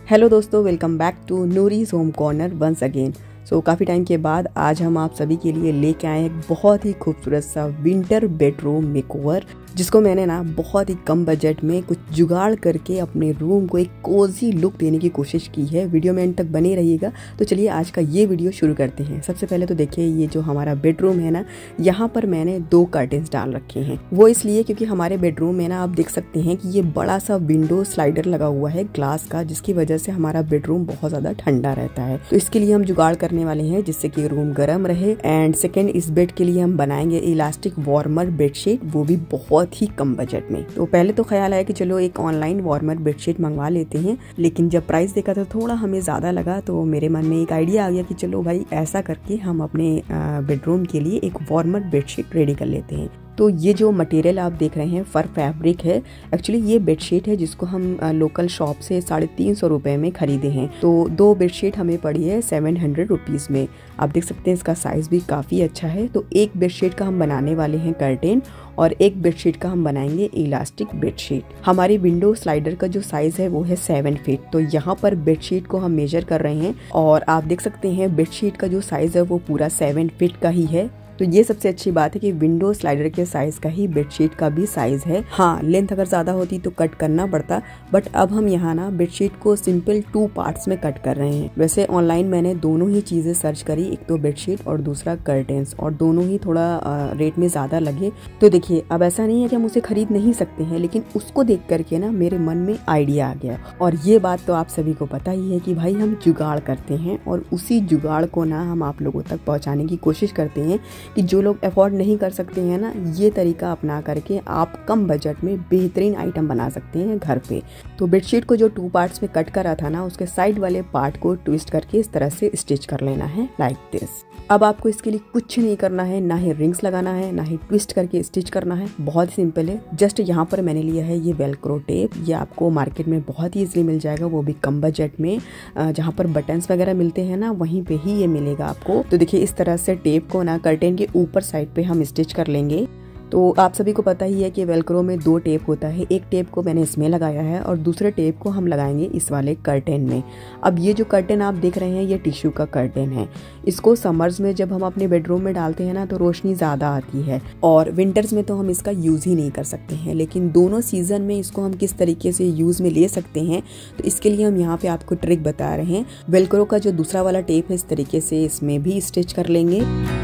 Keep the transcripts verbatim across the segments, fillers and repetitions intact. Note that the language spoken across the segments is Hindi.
हेलो दोस्तों, welcome back to Noori's home corner once again. So काफ़ी टाइम के बाद आज हम आप सभी के लिए लेके आए एक बहुत ही खूबसूरत सा विंटर बेडरूम मेकओवर, जिसको मैंने ना बहुत ही कम बजट में कुछ जुगाड़ करके अपने रूम को एक कोजी लुक देने की कोशिश की है। वीडियो में एंड तक बने रहिएगा। तो चलिए आज का ये वीडियो शुरू करते हैं। सबसे पहले तो देखिए, ये जो हमारा बेडरूम है ना, यहाँ पर मैंने दो कर्टेन्स डाल रखे हैं। वो इसलिए क्योंकि हमारे बेडरूम में ना आप देख सकते हैं कि ये बड़ा सा विंडो स्लाइडर लगा हुआ है ग्लास का, जिसकी वजह से हमारा बेडरूम बहुत ज्यादा ठंडा रहता है। तो इसके लिए हम जुगाड़ करने वाले हैं जिससे कि रूम गर्म रहे। एंड सेकेंड, इस बेड के लिए हम बनाएंगे इलास्टिक वार्मर बेडशीट, वो भी बहुत ही कम बजट में। तो पहले तो ख्याल आया कि चलो एक ऑनलाइन वार्मर बेडशीट मंगवा लेते हैं, लेकिन जब प्राइस देखा तो थोड़ा हमें ज्यादा लगा। तो मेरे मन में एक आइडिया आ गया कि चलो भाई ऐसा करके हम अपने बेडरूम के लिए एक वार्मर बेडशीट रेडी कर लेते हैं। तो ये जो मटेरियल आप देख रहे हैं फर फैब्रिक है। एक्चुअली ये बेडशीट है जिसको हम लोकल शॉप से साढ़े तीन सौ रुपए में खरीदे हैं। तो दो बेडशीट हमें पड़ी है सेवन हंड्रेड रुपीज में। आप देख सकते हैं इसका साइज भी काफी अच्छा है। तो एक बेडशीट का हम बनाने वाले हैं कर्टेन और एक बेडशीट का हम बनाएंगे इलास्टिक बेडशीट। हमारी विंडो स्लाइडर का जो साइज है वो है सेवन फीट। तो यहाँ पर बेडशीट को हम मेजर कर रहे हैं और आप देख सकते हैं बेडशीट का जो साइज है वो पूरा सेवन फीट का ही है। तो ये सबसे अच्छी बात है कि विंडो स्लाइडर के साइज का ही बेडशीट का भी साइज है। हाँ, लेंथ अगर ज्यादा होती तो कट करना पड़ता, बट अब हम यहाँ ना बेडशीट को सिंपल टू पार्ट्स में कट कर रहे हैं। वैसे ऑनलाइन मैंने दोनों ही चीजें सर्च करी, एक तो बेडशीट और दूसरा कर्टेन्स, और दोनों ही थोड़ा आ, रेट में ज्यादा लगे। तो देखिए, अब ऐसा नहीं है कि हम उसे खरीद नहीं सकते हैं, लेकिन उसको देख करके ना मेरे मन में आइडिया आ गया। और ये बात तो आप सभी को पता ही है कि भाई हम जुगाड़ करते हैं और उसी जुगाड़ को ना हम आप लोगों तक पहुँचाने की कोशिश करते हैं कि जो लोग अफोर्ड नहीं कर सकते हैं ना, ये तरीका अपना करके आप कम बजट में बेहतरीन आइटम बना सकते हैं घर पे। तो बेडशीट को जो टू पार्ट्स में कट करा था ना, उसके साइड वाले पार्ट को ट्विस्ट करके इस तरह से स्टिच कर लेना है लाइक दिस। अब आपको इसके लिए कुछ नहीं करना है, ना ही रिंग्स लगाना है, ना ही ट्विस्ट करके स्टिच करना है। बहुत सिंपल है। जस्ट यहाँ पर मैंने लिया है ये वेलक्रो टेप। ये आपको मार्केट में बहुत ही इजीली मिल जाएगा, वो भी कम बजट में। जहाँ पर बटन्स वगैरह मिलते हैं ना, वहीं पे ही ये मिलेगा आपको। तो देखिए, इस तरह से टेप को ना कर्टेन के ऊपर साइड पे हम स्टिच कर लेंगे। तो आप सभी को पता ही है कि वेलक्रो में दो टेप होता है। एक टेप को मैंने इसमें लगाया है और दूसरे टेप को हम लगाएंगे इस वाले कर्टेन में। अब ये जो कर्टेन आप देख रहे हैं, ये टिश्यू का कर्टेन है। इसको समर्स में जब हम अपने बेडरूम में डालते हैं ना, तो रोशनी ज्यादा आती है, और विंटर्स में तो हम इसका यूज ही नहीं कर सकते हैं। लेकिन दोनों सीजन में इसको हम किस तरीके से यूज में ले सकते हैं, तो इसके लिए हम यहाँ पे आपको ट्रिक बता रहे हैं। वेलक्रो का जो दूसरा वाला टेप है, इस तरीके से इसमें भी स्टिच कर लेंगे।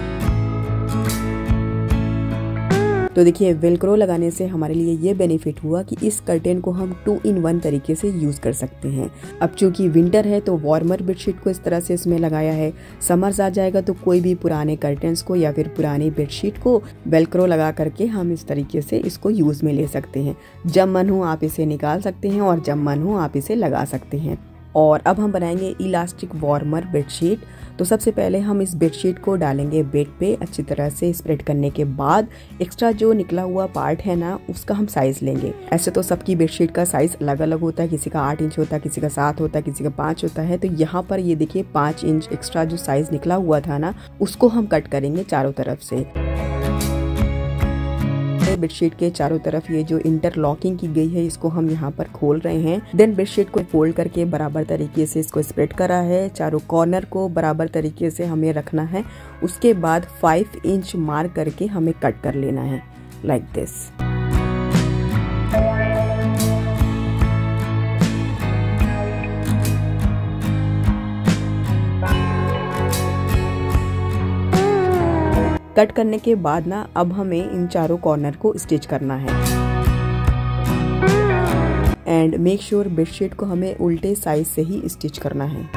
तो देखिए, वेलक्रो लगाने से हमारे लिए ये बेनिफिट हुआ कि इस कर्टेन को हम टू इन वन तरीके से यूज कर सकते हैं। अब चूंकि विंटर है तो वार्मर बेडशीट को इस तरह से इसमें लगाया है। समर्स आ जाएगा तो कोई भी पुराने कर्टेन्स को या फिर पुरानी बेडशीट को वेलक्रो लगा करके हम इस तरीके से इसको यूज में ले सकते हैं। जब मन हो आप इसे निकाल सकते हैं और जब मन हो आप इसे लगा सकते हैं। और अब हम बनाएंगे इलास्टिक वार्मर बेडशीट। तो सबसे पहले हम इस बेडशीट को डालेंगे बेड पे। अच्छी तरह से स्प्रेड करने के बाद एक्स्ट्रा जो निकला हुआ पार्ट है ना, उसका हम साइज लेंगे। ऐसे तो सबकी बेडशीट का साइज अलग अलग होता है, किसी का आठ इंच होता है, किसी का सात होता है, किसी का पाँच होता है। तो यहाँ पर ये देखिए, पाँच इंच एक्स्ट्रा जो साइज निकला हुआ था ना, उसको हम कट करेंगे चारों तरफ से। बेडशीट के चारों तरफ ये जो इंटरलॉकिंग की गई है, इसको हम यहाँ पर खोल रहे हैं। देन बेडशीट को फोल्ड करके बराबर तरीके से इसको स्प्रेड करा है। चारों कॉर्नर को बराबर तरीके से हमें रखना है। उसके बाद फाइव इंच मार्क करके हमें कट कर लेना है लाइक दिस। कट करने के बाद ना, अब हमें इन चारों कॉर्नर को स्टिच करना है। एंड मेक श्योर बेडशीट को हमें उल्टे साइड से ही स्टिच करना है।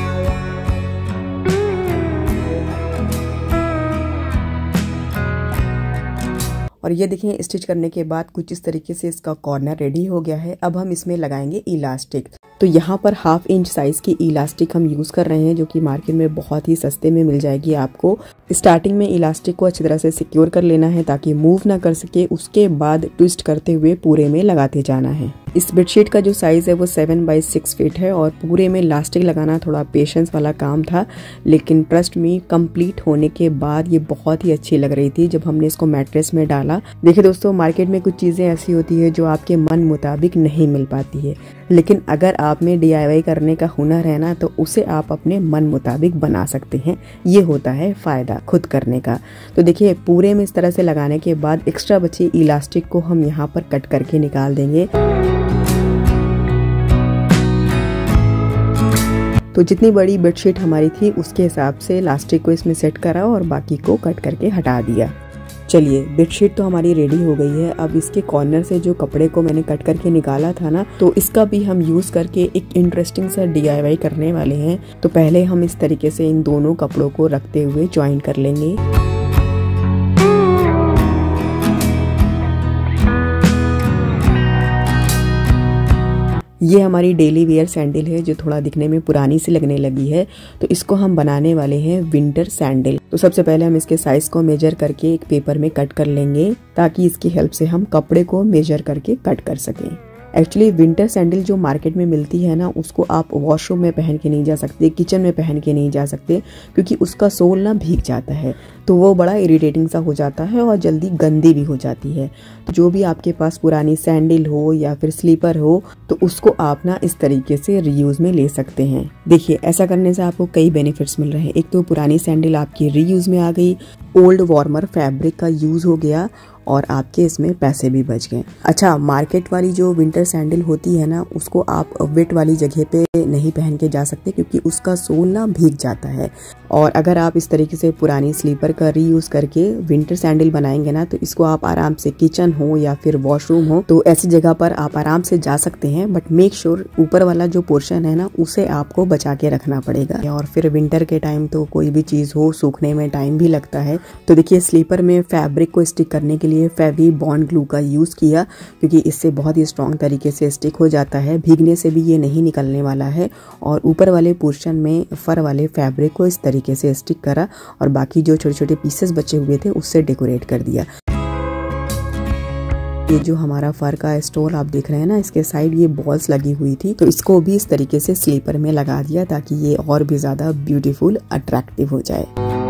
और ये देखिए, स्टिच करने के बाद कुछ इस तरीके से इसका कॉर्नर रेडी हो गया है। अब हम इसमें लगाएंगे इलास्टिक। तो यहाँ पर हाफ इंच साइज की इलास्टिक हम यूज कर रहे हैं, जो कि मार्केट में बहुत ही सस्ते में मिल जाएगी आपको। स्टार्टिंग में इलास्टिक को अच्छी तरह से सिक्योर कर लेना है ताकि मूव ना कर सके। उसके बाद ट्विस्ट करते हुए पूरे में लगाते जाना है। इस बेडशीट का जो साइज है वो सेवन बाई सिक्स फीट है और पूरे में इलास्टिक लगाना थोड़ा पेशेंस वाला काम था, लेकिन ट्रस्ट मी, कंप्लीट होने के बाद ये बहुत ही अच्छी लग रही थी। जब हमने इसको मैट्रेस में डाला वाला। देखिए दोस्तों, मार्केट में कुछ चीज़ें ऐसी होती है जो आपके मन मुताबिक नहीं मिल पाती है, लेकिन अगर आप में डी आई वाई करने का हुनर है ना, तो उसे आप अपने मन मुताबिक बना सकते हैं। ये होता है फ़ायदा खुद करने का। तो देखिए, पूरे में इस तरह से लगाने के बाद एक्स्ट्रा बचे इलास्टिक को हम यहाँ पर कट करके निकाल देंगे। तो जितनी बड़ी बेडशीट हमारी थी उसके हिसाब से इलास्टिक को इसमें सेट करा और बाकी को कट करके हटा दिया। चलिए, बेडशीट तो हमारी रेडी हो गई है। अब इसके कॉर्नर से जो कपड़े को मैंने कट करके निकाला था ना, तो इसका भी हम यूज़ करके एक इंटरेस्टिंग सा डी आई वाई करने वाले हैं। तो पहले हम इस तरीके से इन दोनों कपड़ों को रखते हुए ज्वाइन कर लेंगे। ये हमारी डेली वेयर सैंडल है जो थोड़ा दिखने में पुरानी सी लगने लगी है, तो इसको हम बनाने वाले हैं विंटर सैंडल। तो सबसे पहले हम इसके साइज को मेजर करके एक पेपर में कट कर लेंगे, ताकि इसकी हेल्प से हम कपड़े को मेजर करके कट कर सकें। एक्चुअली विंटर सैंडल जो मार्केट में मिलती है ना, उसको आप वॉशरूम में पहन के नहीं जा सकते, किचन में पहन के नहीं जा सकते, क्योंकि उसका सोल ना भीग जाता है, तो वो बड़ा इरिटेटिंग सा हो जाता है और जल्दी गंदी भी हो जाती है। तो जो भी आपके पास पुरानी सैंडल हो या फिर स्लीपर हो, तो उसको आप ना इस तरीके से रीयूज में ले सकते हैं। देखिए, ऐसा करने से आपको कई बेनिफिट्स मिल रहे हैं। एक तो पुरानी सैंडल आपकी रीयूज में आ गई, ओल्ड वार्मर फैब्रिक का यूज हो गया और आपके इसमें पैसे भी बच गए। अच्छा, मार्केट वाली जो विंटर सैंडल होती है ना, उसको आप वेट वाली जगह पे नहीं पहन के जा सकते, क्योंकि उसका सोल ना भीग जाता है। और अगर आप इस तरीके से पुरानी स्लीपर का रीयूज करके विंटर सैंडल बनाएंगे ना, तो इसको आप आराम से किचन हो या फिर वॉशरूम हो, तो ऐसी जगह पर आप आराम से जा सकते हैं। बट मेक श्योर ऊपर वाला जो पोर्शन है ना, उसे आपको बचा के रखना पड़ेगा। और फिर विंटर के टाइम तो कोई भी चीज हो, सूखने में टाइम भी लगता है। तो देखिए, स्लीपर में फैब्रिक को स्टिक करने के लिए फेवी बॉन्ड ग्लू का यूज किया, क्योंकि इससे बहुत ही स्ट्रॉन्ग तरीके से स्टिक हो जाता है, भीगने से भी ये नहीं निकलने वाला है। और ऊपर वाले पोर्शन में फर वाले फैब्रिक को इस तरीके से स्टिक करा और बाकी जो छोटे छोटे पीसेस बचे हुए थे उससे डेकोरेट कर दिया। ये जो हमारा फर का स्टोल आप देख रहे हैं ना, इसके साइड ये बॉल्स लगी हुई थी, तो इसको भी इस तरीके से स्लीपर में लगा दिया, ताकि ये और भी ज्यादा ब्यूटीफुल अट्रैक्टिव हो जाए।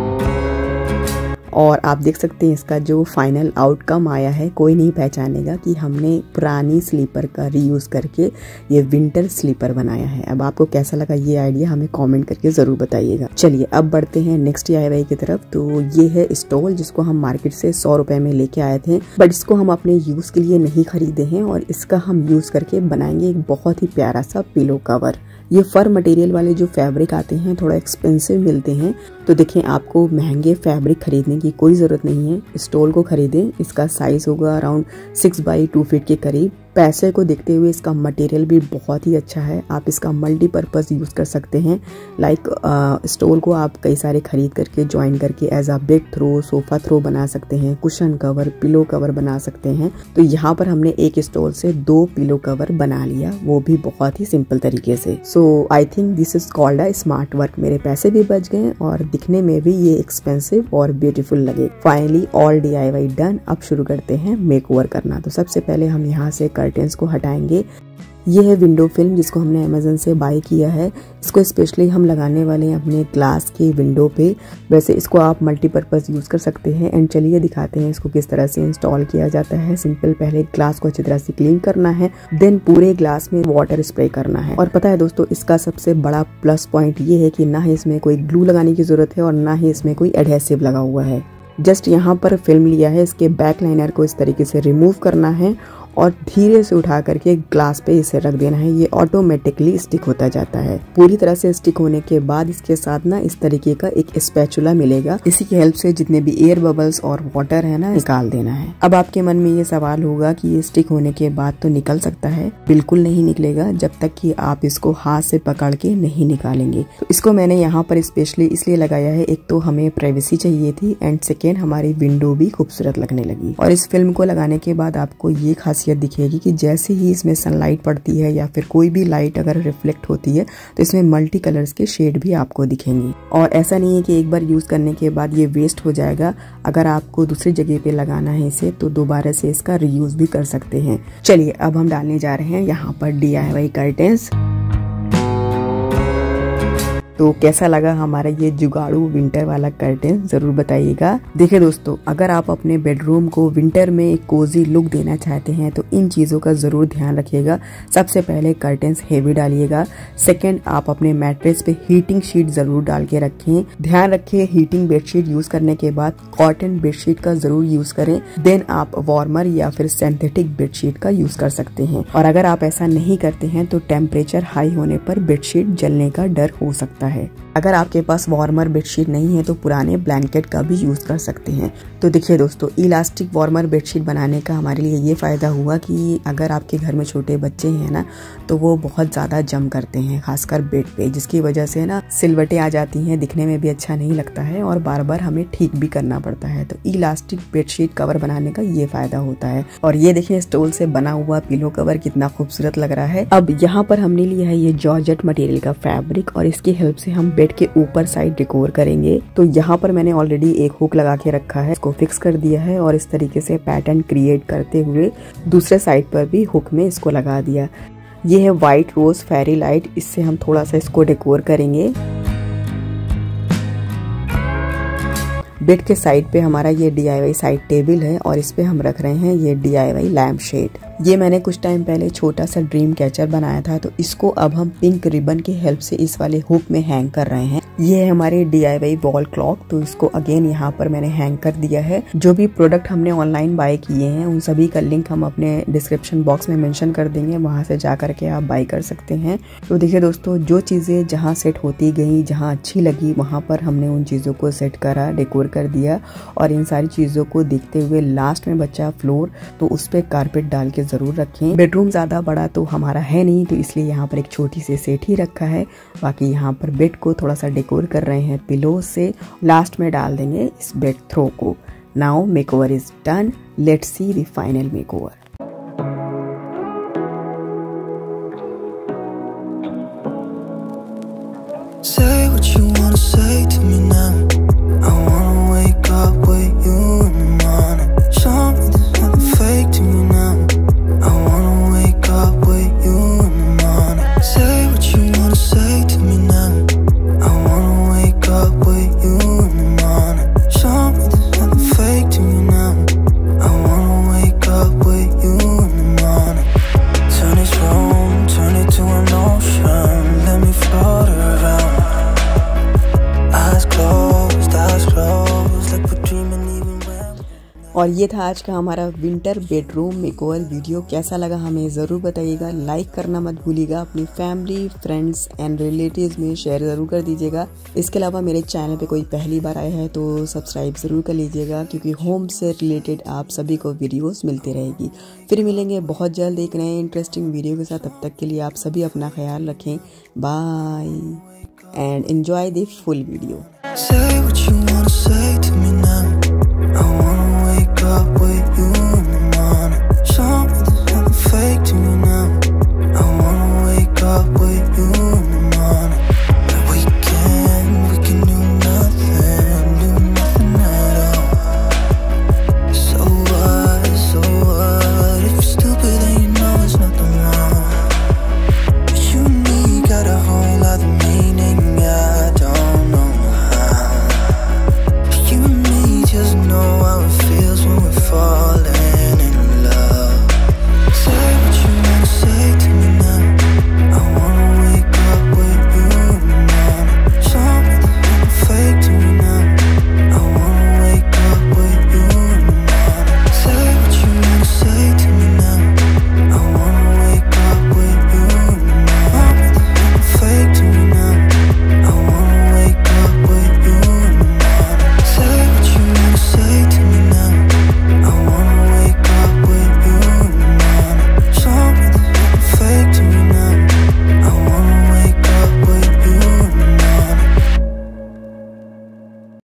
और आप देख सकते हैं इसका जो फाइनल आउटकम आया है, कोई नहीं पहचानेगा कि हमने पुरानी स्लीपर का रीयूज करके ये विंटर स्लीपर बनाया है। अब आपको कैसा लगा ये आइडिया हमें कमेंट करके जरूर बताइएगा। चलिए, अब बढ़ते हैं नेक्स्ट डी आई वाई की तरफ। तो ये है स्टॉल, जिसको हम मार्केट से सौ रुपए में लेके आए थे, बट इसको हम अपने यूज के लिए नहीं खरीदे हैं और इसका हम यूज करके बनाएंगे एक बहुत ही प्यारा सा पिलो कवर। ये फर मटेरियल वाले जो फैब्रिक आते हैं थोड़ा एक्सपेंसिव मिलते हैं, तो देखें, आपको महंगे फैब्रिक खरीदने की कोई ज़रूरत नहीं है। स्टॉल को खरीदें, इसका साइज होगा around six by two feet के करीब। पैसे को देखते हुए इसका मटेरियल भी बहुत ही अच्छा है, आप इसका मल्टीपर्पज़ यूज़ कर सकते हैं। लाइक स्टॉल को आप कई सारे खरीद करके ज्वाइन करके as a bed throw, sofa throw बना सकते हैं, कुशन कवर, पिलो कवर बना सकते हैं। तो यहाँ पर हमने एक स्टॉल से दो पिलो कवर बना लिया, वो भी बहुत ही सिंपल तरीके से। So I think this is called a smart work. मेरे पैसे भी बच गए और दिखने में भी ये एक्सपेंसिव और ब्यूटीफुल लगे। Finally all D I Y done. अब शुरू करते हैं मेक ओवर करना। तो सबसे पहले हम यहाँ से कर्टेंस को हटाएंगे। ये है विंडो फिल्म, जिसको हमने अमेजन से बाय किया है। इसको स्पेशली हम लगाने वाले हैं अपने ग्लास की विंडो पे। वैसे इसको आप मल्टीपर्पज़ यूज़ कर सकते हैं। एंड चलिए दिखाते हैं इसको किस तरह से इंस्टॉल किया जाता है। सिंपल, पहले ग्लास को अच्छी तरह से क्लीन करना है, देन पूरे ग्लास में वाटर स्प्रे करना है। और पता है दोस्तों, इसका सबसे बड़ा प्लस पॉइंट ये है कि ना ही इसमें कोई ग्लू लगाने की जरूरत है और ना ही इसमें कोई एडहेसिव लगा हुआ है। जस्ट यहाँ पर फिल्म लिया है, इसके बैक लाइनर को इस तरीके से रिमूव करना है और धीरे से उठा करके ग्लास पे इसे रख देना है। ये ऑटोमेटिकली स्टिक होता जाता है। पूरी तरह से स्टिक होने के बाद इसके साथ ना इस तरीके का एक स्पैचुला मिलेगा। इसी की हेल्प से जितने भी एयर बबल्स और वाटर है ना, निकाल देना है। अब आपके मन में ये सवाल होगा कि ये स्टिक होने के बाद तो निकल सकता है। बिल्कुल नहीं निकलेगा जब तक कि आप इसको हाथ से पकड़ के नहीं निकालेंगे। तो इसको मैंने यहाँ पर स्पेशली इसलिए लगाया है, एक तो हमें प्राइवेसी चाहिए थी एंड सेकेंड हमारी विंडो भी खूबसूरत लगने लगी। और इस फिल्म को लगाने के बाद आपको ये खासियत दिखेगी कि जैसे ही इसमें सनलाइट पड़ती है या फिर कोई भी लाइट अगर रिफ्लेक्ट होती है तो इसमें मल्टी कलर्स के शेड भी आपको दिखेंगी। और ऐसा नहीं है कि एक बार यूज करने के बाद ये वेस्ट हो जाएगा। अगर आपको दूसरी जगह पे लगाना है इसे तो दोबारा से इसका रीयूज भी कर सकते हैं। चलिए अब हम डालने जा रहे हैं यहाँ पर डी आई वाई कर्टेंस। तो कैसा लगा हमारा ये जुगाड़ू विंटर वाला कर्टेन जरूर बताइएगा। देखिए दोस्तों, अगर आप अपने बेडरूम को विंटर में एक कोजी लुक देना चाहते हैं तो इन चीजों का जरूर ध्यान रखिएगा। सबसे पहले कर्टेन्स हेवी डालिएगा। सेकंड, आप अपने मैट्रेस पे हीटिंग शीट जरूर डाल के रखें। ध्यान रखिए हीटिंग बेडशीट यूज करने के बाद कॉटन बेडशीट का जरूर यूज करें। देन आप वार्मर या फिर सिंथेटिक बेडशीट का यूज कर सकते हैं। और अगर आप ऐसा नहीं करते हैं तो टेम्परेचर हाई होने पर बेडशीट जलने का डर हो सकता है। अगर आपके पास वार्मर बेडशीट नहीं है तो पुराने ब्लैंकेट का भी यूज कर सकते हैं। तो देखिए दोस्तों, इलास्टिक वार्मर बेडशीट बनाने का हमारे लिए ये फायदा हुआ कि अगर आपके घर में छोटे बच्चे हैं ना तो वो बहुत ज्यादा जम करते हैं, खासकर बेड पे, जिसकी वजह से ना सिलवटें आ जाती हैं, दिखने में भी अच्छा नहीं लगता है और बार बार हमें ठीक भी करना पड़ता है। तो इलास्टिक बेडशीट कवर बनाने का ये फायदा होता है। और ये देखिए स्टोल से बना हुआ पिलो कवर कितना खूबसूरत लग रहा है। अब यहाँ पर हमने लिया है ये जॉर्जेट मटेरियल का फैब्रिक और इसकी हेल्प से हम बेड के ऊपर साइड डेकोर करेंगे। तो यहाँ पर मैंने ऑलरेडी एक हुक लगा के रखा है, इसको फिक्स कर दिया है और इस तरीके से पैटर्न क्रिएट करते हुए दूसरे साइड पर भी हुक में इसको लगा दिया। ये है व्हाइट रोज फेरी लाइट, इससे हम थोड़ा सा इसको डेकोर करेंगे। बेड के साइड पे हमारा ये D I Y side table है और इस पे हम रख रहे हैं ये D I Y lamp shade. ये मैंने कुछ टाइम पहले छोटा सा ड्रीम कैचर बनाया था, तो इसको अब हम पिंक रिबन की हेल्प से इस वाले हुक में हैंग कर रहे हैं। ये है हमारे D I Y wall clock, तो इसको अगेन यहाँ पर मैंने हैंग कर दिया है। जो भी प्रोडक्ट हमने ऑनलाइन बाय किए हैं उन सभी का लिंक हम अपने डिस्क्रिप्शन बॉक्स में मेंशन कर देंगे, वहां से जा करके आप बाय कर सकते हैं। तो देखिए दोस्तों, जो चीजें जहाँ सेट होती गई, जहाँ अच्छी लगी, वहां पर हमने उन चीजों को सेट करा, डेकोर कर दिया। और इन सारी चीजों को देखते हुए लास्ट में बचा फ्लोर, तो उस पे कारपेट डाल के जरूर रखें। बेडरूम ज्यादा बड़ा तो हमारा है नहीं, तो इसलिए यहाँ पर एक छोटी सी सेट ही रखा है। बाकी यहाँ पर बेड को थोड़ा सा डेकोर कर रहे हैं पिलो से। लास्ट में डाल देंगे इस बेड थ्रो को। Now makeover is done, let's see the final makeover. Say what you wanna say to me now. I wanna wake up with you in the morning. Show me there's nothing fake to me now. I wanna wake up with you in the morning. Say what you wanna say to me now. I wanna wake up with you in the morning. Show me there's nothing fake to me now. I wanna wake up with you in the morning. Turn this room, turn it to an ocean. Let me float around. Eyes closed, eyes closed, like we're dreaming even when. और ये था आज का हमारा विंटर बेडरूम मेकओवर वीडियो। कैसा लगा हमें ज़रूर बताइएगा। लाइक करना मत भूलिएगा। अपनी फैमिली, फ्रेंड्स एंड रिलेटिव्स में शेयर ज़रूर कर दीजिएगा। इसके अलावा मेरे चैनल पे कोई पहली बार आया है तो सब्सक्राइब ज़रूर कर लीजिएगा, क्योंकि होम से रिलेटेड आप सभी को वीडियोस मिलती रहेगी। फिर मिलेंगे बहुत जल्द एक नए इंटरेस्टिंग वीडियो के साथ। तब तक के लिए आप सभी अपना ख्याल रखें। Bye and enjoy the full video. Say what you wanna say to me now. I want